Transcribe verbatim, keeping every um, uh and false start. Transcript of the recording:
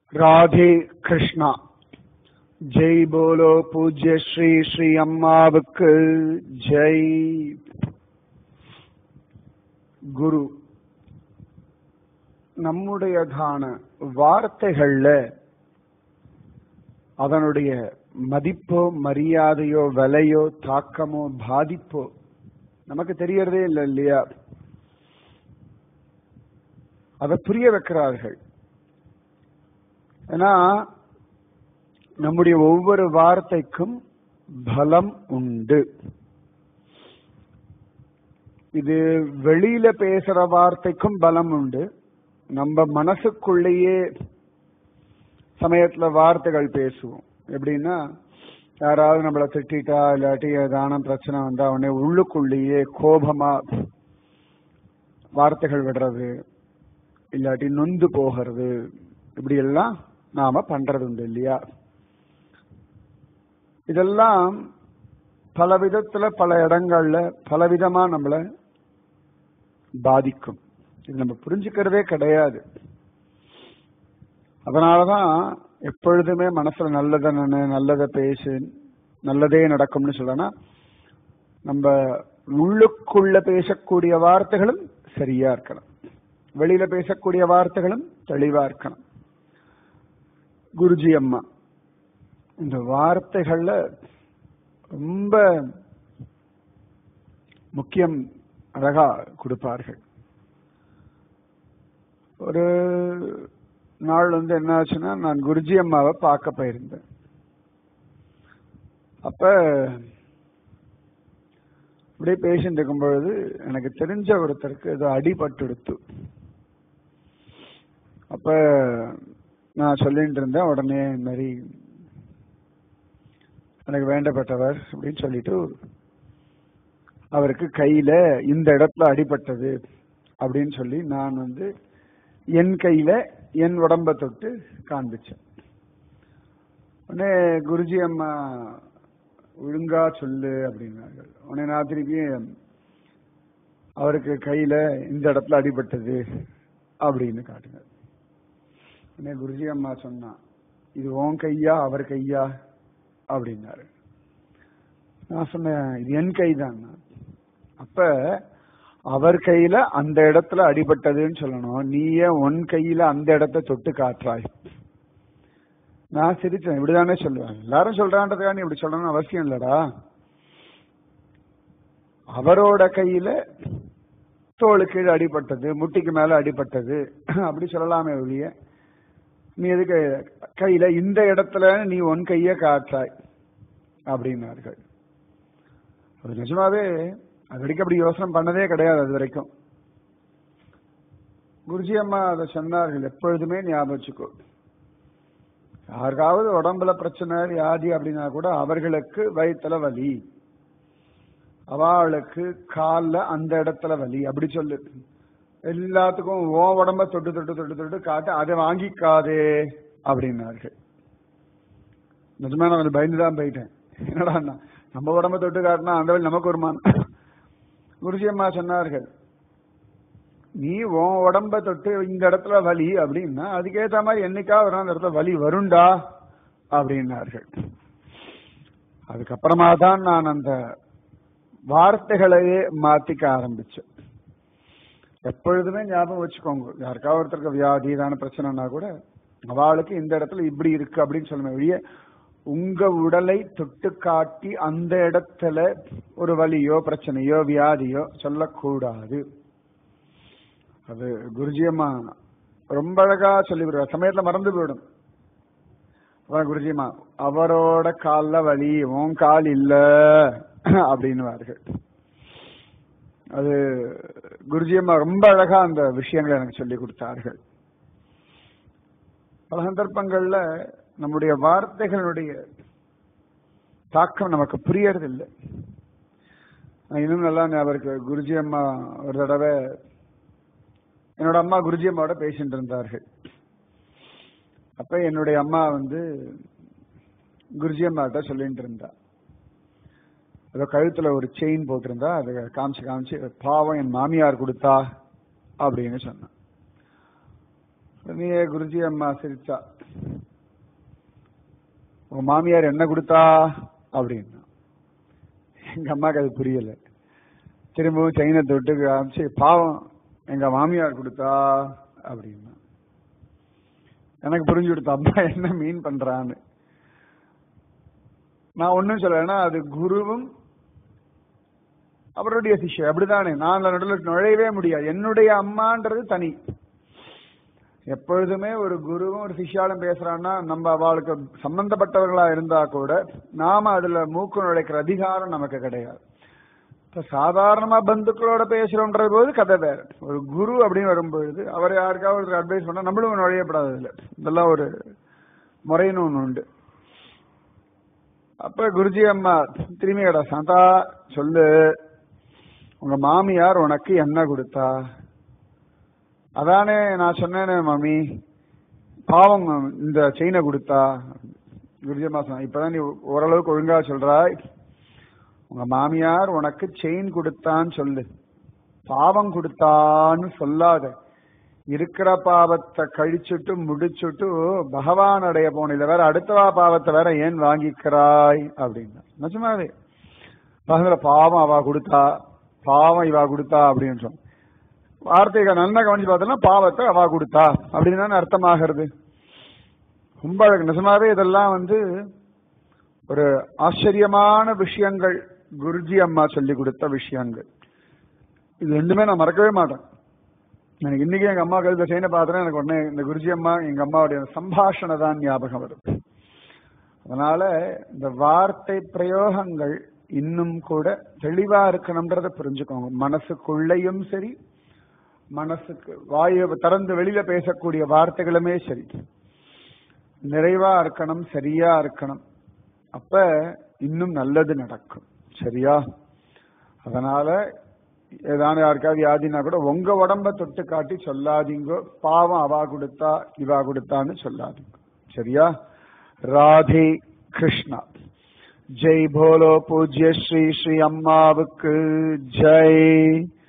राधे कृष्णा जय बोलो पूज्य श्री श्री अम्मावुक्कु जय குரு நம்முடையதான வார்த்தைகள்ல அதனுடைய மதிப்போ மரியாதையோ விலையோ தாக்கமோ பாதிப்போ நமக்கு தெரியறதே இல்லை இல்லையா? அதை புரிய வைக்கிறார்கள். ஏன்னா நம்முடைய ஒவ்வொரு வார்த்தைக்கும் பலம் உண்டு. இது வெளியில பேசுற வார்த்தைக்கும் பலம் உண்டு. நம்ம மனசுக்குள்ளேயே சமயத்துல வார்த்தைகள் பேசுவோம். எப்படின்னா, யாராவது நம்மளை திட்டா இல்லாட்டி ஏதான பிரச்சனை வந்தா உடனே உள்ளுக்குள்ளேயே கோபமா வார்த்தைகள் விடுறது, இல்லாட்டி நொந்து போகிறது, இப்படி எல்லாம் நாம பண்றது உண்டு இல்லையா? இதெல்லாம் பல விதத்துல பல இடங்கள்ல பல விதமா நம்மள பாதிக்கும். இது நம்ம புரிஞ்சுக்கிறதே கிடையாது. அதனாலதான் எப்பொழுதுமே மனசுல நல்லதை நினை, நல்லதை பேசு, நல்லதே நடக்கும்னு சொல்லனா, நம்ம உள்ளுக்குள்ள பேசக்கூடிய வார்த்தைகளும் சரியா இருக்கணும், வெளியில பேசக்கூடிய வார்த்தைகளும் தெளிவா இருக்கணும். குருஜி அம்மா இந்த வார்த்தைகள்ல ரொம்ப முக்கியம் அழகா கொடுப்பார்கள். ஒரு நாள் வந்து என்ன ஆச்சுன்னா, நான் குருஜி அம்மாவை பார்க்க போயிருந்தேன். அப்ப அப்படியே பேசிட்டு இருக்கும் பொழுது எனக்கு தெரிஞ்ச ஒருத்தருக்கு ஏதோ அடிபட்டுடுத்து. அப்ப நான் சொல்லிட்டு இருந்தேன். உடனே இந்த மாதிரி எனக்கு வேண்டப்பட்டவர் அப்படின்னு சொல்லிட்டு அவருக்கு கையில இந்த இடத்துல அடிபட்டது அப்படின்னு சொல்லி நான் வந்து என் கையில என் உடம்ப தொட்டு காண்பிச்சேன். உடனே குருஜி அம்மா ஒழுங்கா சொல்லு அப்படின்னார்கள். உடனே நான் திருப்பி அவருக்கு கையில இந்த இடத்துல அடிபட்டது அப்படின்னு காட்டுங்க. உடனே குருஜி அம்மா சொன்னா, இது உன் கையா அவர் கையா அப்படின்னாரு. நான் சொன்னேன், இது என் கைதான். அப்ப அவர் கையில அந்த இடத்துல அடிபட்டதுன்னு சொல்லணும், நீயே உன் கையில அந்த இடத்த தொட்டு காட்டுறாய். நான் சிரிச்சேன். இப்படிதானே சொல்லுவேன், எல்லாரும் சொல்றான்றதுக்காக நீ இப்படி சொல்லணும்னு அவசியம் இல்லடா. அவரோட கையில தோளு கீழே அடிபட்டது, முட்டிக்கு மேல அடிபட்டது அப்படி சொல்லலாமே ஒழிய, நீ எதுக்கு கையில இந்த இடத்துல நீ உன் கைய காட்டாய் அப்படின்னார்கள். அது நிஜமாவே அது வரைக்கும் அப்படி யோசனை பண்ணதே கிடையாது. அது வரைக்கும் குருஜி அம்மா அதை சொன்னார்கள். எப்பொழுதுமே ஞாபகம் வச்சுக்கோ, யாருக்காவது உடம்புல பிரச்சனை வியாதி அப்படின்னா கூட அவர்களுக்கு வயிற்றுல வலி, அவளுக்கு காலில் அந்த இடத்துல வலி அப்படி சொல்லு. எல்லாத்துக்கும் ஓ உடம்ப தொட்டு தொட்டு தொட்டு தொட்டு காட்டு, அதை வாங்கிக்காதே அப்படின்னார்கள். நிஜமா நான் கொஞ்சம் பயந்துதான் போயிட்டேன். என்னடா நம்ம உடம்ப தொட்டு காட்டினா அந்த வழி நமக்கு வருமானம். குருஜி அம்மா சொன்னார்கள், நீ உன் உடம்ப தொட்டு இந்த இடத்துல வலி அப்படின்னா அதுக்கேற்ற மாதிரி என்னைக்கா வரும் அந்த இடத்துல வலி வருண்டா அப்படின்னார்கள். அதுக்கப்புறமா தான் நான் அந்த வார்த்தைகளையே மாத்திக்க ஆரம்பிச்சேன். எப்பொழுதுமே ஞாபகம் வச்சுக்கோங்க, யாருக்காவது ஒருத்தருக்கு வியாதி தான பிரச்சனைனா கூட அவளுக்கு இந்த இடத்துல இப்படி இருக்கு அப்படின்னு சொல்லுவேன் வெளியே. உங்க உடலை தொட்டு காட்டி அந்த இடத்துல ஒரு வலியோ பிரச்சனையோ வியாதியோ சொல்லக்கூடாது. அது குருஜி அம்மா ரொம்ப அழகா சொல்லி விடுவார். சமயத்துல மறந்து போயிடும். குருஜி அம்மா அவரோட கால்ல வலி, உன் கால் இல்ல அப்படின்னுவார்கள். அது குருஜி அம்மா ரொம்ப அழகா அந்த விஷயங்களை எனக்கு சொல்லி கொடுத்தார்கள். பல சந்தர்ப்பங்கள்ல நம்முடைய வார்த்தைகளுடைய தாக்கம் நமக்கு புரியறதில்லை. இன்னும் நல்லா ஞாபகம், குருஜி அம்மா ஒரு தடவை என்னோட அம்மா குருஜி அம்மாவோட பேசிட்டு இருந்தார்கள். அப்ப என்னுடைய அம்மா வந்து குருஜி அம்மாட்ட சொல்லிட்டு இருந்தா, ஏதோ கழுத்துல ஒரு செயின் போட்டிருந்தா, அதை காமிச்சு காமிச்சு பாவம் என் மாமியார் கொடுத்தா அப்படின்னு சொன்னான். நீ குருஜி அம்மா சிரிச்சா, உங்க மாமியார் என்ன கொடுத்தா அப்படின்னா. எங்க அம்மாக்கு அது புரியல. திரும்பவும் செயினை தொட்டு காமிச்சு, பாவம் எங்க மாமியார் கொடுத்தா அப்படின்னா. எனக்கு புரிஞ்சு கொடுத்த அம்மா என்ன மீன் பண்றான்னு. நான் ஒன்னும் சொல்ல, அது குருவும் அவருடைய சிஷ்யம் அப்படித்தானே. நான் நடுவில் நுழையவே முடியாது. என்னுடைய அம்மான்றது தனி. எப்பொழுதுமே ஒரு குருவும் ஒரு சிஷ்யாலும் பேசுறான்னா நம்ம அவளுக்கு சம்பந்தப்பட்டவர்களா இருந்தா கூட நாம அதுல மூக்கு நுழைக்கிற அதிகாரம் நமக்கு கிடையாது. இப்ப சாதாரணமா பந்துக்களோட பேசுறோம்ன்ற போது கதை வேற. ஒரு குரு அப்படின்னு வரும்பொழுது அவர் யாருக்காவது அட்வைஸ் பண்ணா நம்மளும் நுழையப்படாது. இல்லை, இதெல்லாம் ஒரு முறைன்னு ஒண்ணு உண்டு. அப்ப குருஜி அம்மா திரும்பி கடா சாந்தா சொல்லு, உங்க மாமியார் உனக்கு என்ன கொடுத்தா? அதானே நான் சொன்னேனே மாமி, பாவம் இந்த செயினை கொடுத்தா. குருஜி அம்மா சொன்ன, இப்பதான் நீ ஓரளவுக்கு ஒழுங்கா சொல்றாய். உங்க மாமியார் உனக்கு செயின் கொடுத்தான்னு சொல்லு, பாவம் கொடுத்தான்னு சொல்லாத. இருக்கிற பாவத்தை கழிச்சுட்டு முடிச்சுட்டு பகவான் அடைய போன, இதை வேற அடுத்தவா பாவத்தை வேற ஏன் வாங்கிக்கிறாய் அப்படின்னா. நிஜமாவே பகவான பாவம் அவ கொடுத்தா, பாவம் இவா கொடுத்தா அப்படின்னு சொன்ன வார்த்தைகள் நல்லா கவனிச்சு பார்த்தோம்னா பாவத்தை அவா கொடுத்தா அப்படின்னு தானே அர்த்தமாகிறது. ரொம்ப நிஜமாவே இதெல்லாம் வந்து ஒரு ஆச்சரியமான விஷயங்கள். குருஜி அம்மா சொல்லி கொடுத்த விஷயங்கள் இது ரெண்டுமே நான் மறக்கவே மாட்டேன். எனக்கு இன்னைக்கு எங்க அம்மா கழுத செய்ய பார்த்தேன்னா எனக்கு உடனே இந்த குருஜி அம்மா எங்க அம்மாவுடைய சம்பாஷணை தான் ஞாபகம் வரும். அதனால இந்த வார்த்தை பிரயோகங்கள் இன்னும் கூட தெளிவா இருக்கணும்ன்றத புரிஞ்சுக்கோங்க. மனசுக்குள்ளேயும் சரி, மனசுக்கு வாயு திறந்து வெளியில பேசக்கூடிய வார்த்தைகளுமே சரி, நிறைவா இருக்கணும், சரியா இருக்கணும். அப்ப இன்னும் நல்லது நடக்கும். சரியா? அதனால ஏதான யாருக்காவது வியாதினா கூட உங்க உடம்ப தொட்டு காட்டி சொல்லாதீங்க, பாவம் அவா கொடுத்தா இவா கொடுத்தான்னு சொல்லாதீங்க. சரியா? ராதே கிருஷ்ணா. ஜெய் போலோ பூஜ்ய ஸ்ரீ ஸ்ரீ அம்மாவுக்கு ஜெய்.